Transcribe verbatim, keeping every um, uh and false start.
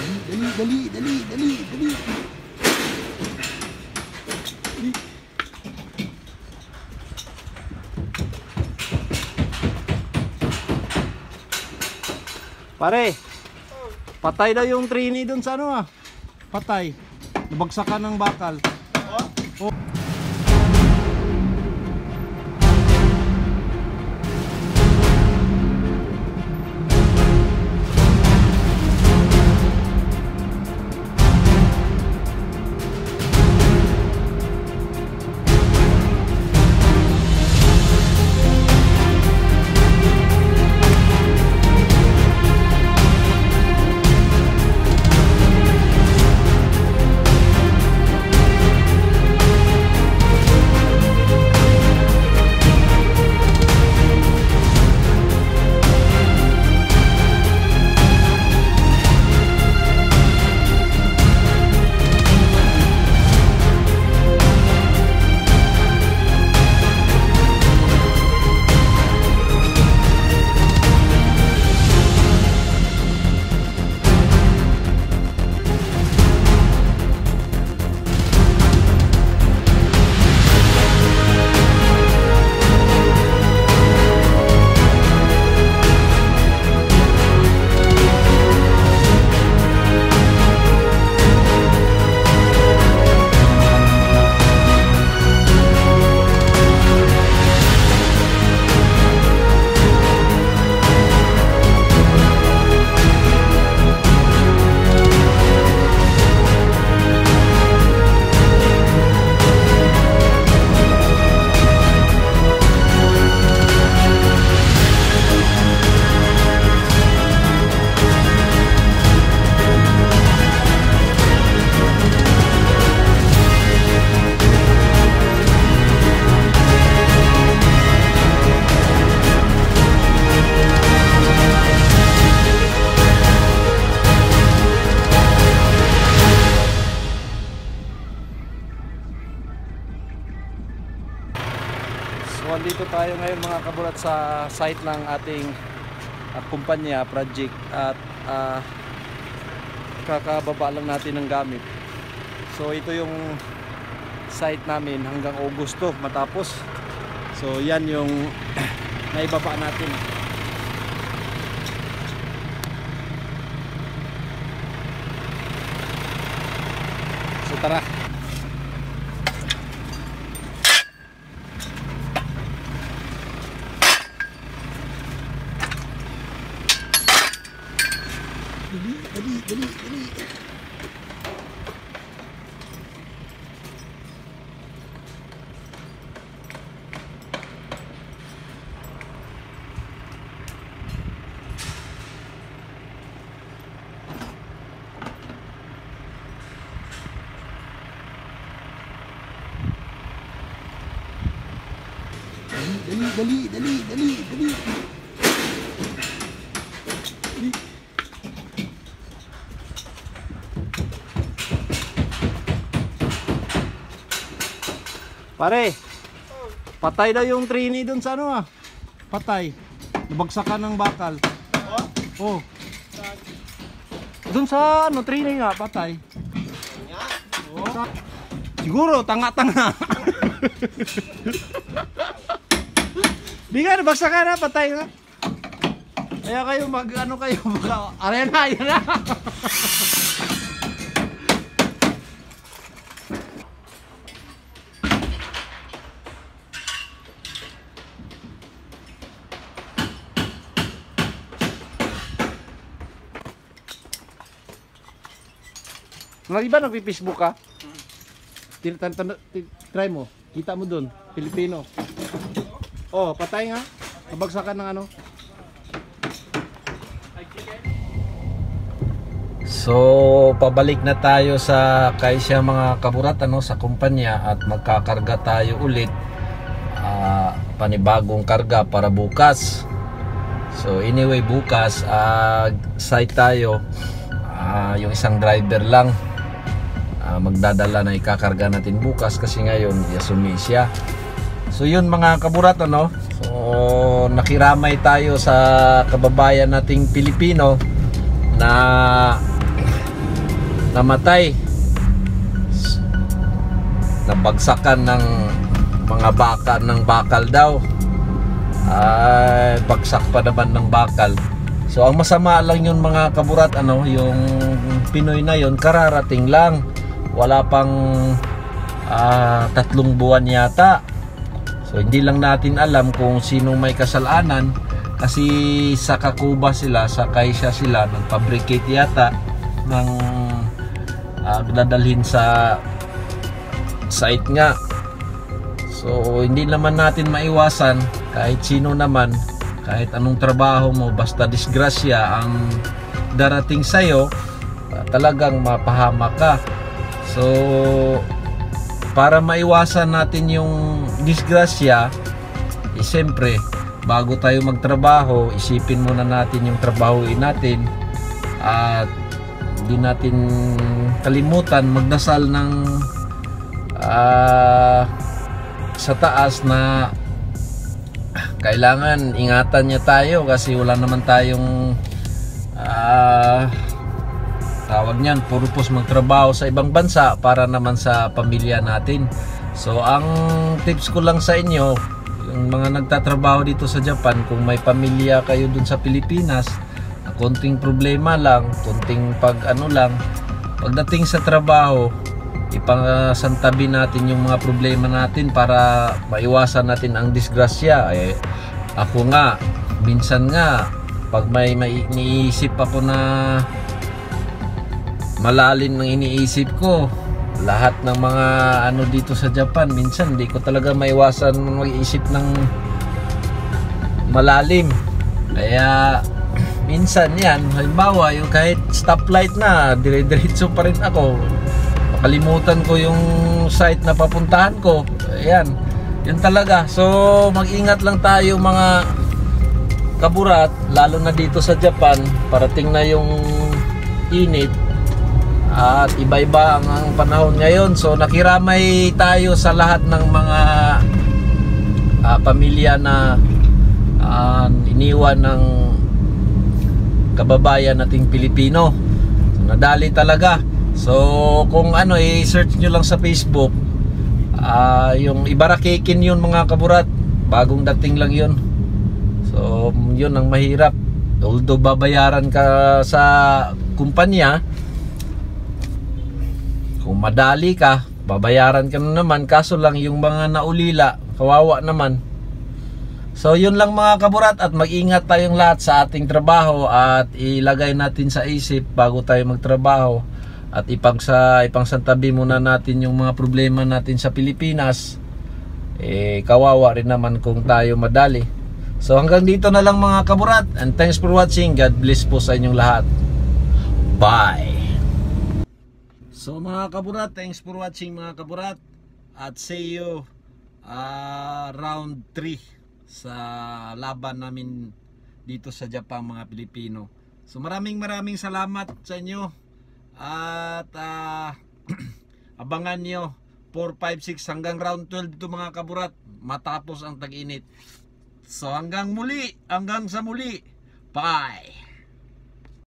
Dali, dali, dali, dali, dali. Dali. Pare, patay daw yung trainee dun sa ano ah. Patay. Nabagsakan ng bakal. Oh. Oh. So dito tayo ngayon mga kaburat sa site ng ating uh, kumpanya, project, at uh, kakababa lang natin ng gamit. So ito yung site namin hanggang Agosto matapos. So yan yung naibaba natin. So tara. Dali, dali, dali, dali. Dali, dali, dali, dali, dali. Dali. Pare, patay daw yung trainee dun sa ano ah. Patay. Nabagsakan ng bakal. Oh. Dun sa ano, trainee nga, patay. Oh. Siguro, tanga-tanga. Di nga, nabagsakan na, patay nga. Kaya kayo mag, ano kayo, mag, arena, yan na. Mga iba nagpi-Facebook ka? Try mo. Kita mo dun. Pilipino. Oh, patay nga. Nabagsakan ng ano. So, pabalik na tayo sa Kaisya mga kaburat, ano, sa kumpanya, at magkakarga tayo ulit. Uh, panibagong karga para bukas. So, anyway, bukas, uh, site tayo. Uh, yung isang driver lang. Uh, magdadala na ikakarga natin bukas kasi ngayon yasumi siya. So yun mga kaburat, ano, so nakiramay tayo sa kababayan nating Pilipino na namatay. Nabagsakan ng mga baka ng bakal daw. Ay, bagsak pa naman ng bakal. So ang masama lang yun mga kaburat, ano, yung Pinoy na yun kararating lang, wala pang uh, tatlong buwan yata. So hindi lang natin alam kung sinong may kasalanan, kasi sa Kakuba sila, sa Kaisya sila nagfabricate yata ng uh, dadalhin sa site nga. So hindi naman natin maiwasan, kahit sino naman, kahit anong trabaho mo, basta disgrasya ang darating sa'yo, uh, talagang mapahama ka. So para maiwasan natin yung disgrasya, eh, siyempre bago tayo magtrabaho, isipin muna natin yung trabahuin natin, at hindi natin kalimutan magdasal ng uh, sa taas na kailangan ingatan niya tayo, kasi wala naman tayong uh, tawag niyan, purpose magtrabaho sa ibang bansa para naman sa pamilya natin. So ang tips ko lang sa inyo, yung mga nagtatrabaho dito sa Japan, kung may pamilya kayo dun sa Pilipinas, na konting problema lang, konting pag ano lang, pagdating sa trabaho, ipangasantabi natin yung mga problema natin para maiwasan natin ang disgrasya. Eh, ako nga, minsan nga, pag may, may iniisip ako na malalim ng iniisip ko, lahat ng mga ano dito sa Japan, minsan hindi ko talaga maiwasan mag-iisip ng malalim. Kaya minsan yan, halimbawa yung kahit stoplight na, dire-diretso pa rin ako, makalimutan ko yung site na papuntahan ko. Ayan, yun talaga. So mag-ingat lang tayo mga kaburat, lalo na dito sa Japan. Parating na yung init at iba-iba ang, ang panahon ngayon. So nakiramay tayo sa lahat ng mga uh, pamilya na uh, iniwan ng kababayan nating Pilipino. So, nadali talaga. So kung ano, i-search nyo lang sa Facebook, uh, yung Ibarakekin yun mga kaburat, bagong dating lang yun. So yun ang mahirap. Although babayaran ka sa kumpanya, kung madali ka, babayaran ka na naman. Kaso lang yung mga naulila, kawawa naman. So yun lang mga kaburat, at mag-ingat tayong lahat sa ating trabaho, at ilagay natin sa isip bago tayo magtrabaho, at ipang sa ipangsantabi muna natin yung mga problema natin sa Pilipinas. Eh kawawa rin naman kung tayo madali. So hanggang dito na lang mga kaburat, and thanks for watching. God bless po sa inyong lahat. Bye. So mga kaburat, thanks for watching mga kaburat, at see you uh, round three sa laban namin dito sa Japan mga Pilipino. So maraming maraming salamat sa inyo, at uh, abangan nyo four, five, six hanggang round twelve to mga kaburat, matapos ang tag-init. So hanggang muli, hanggang sa muli. Bye.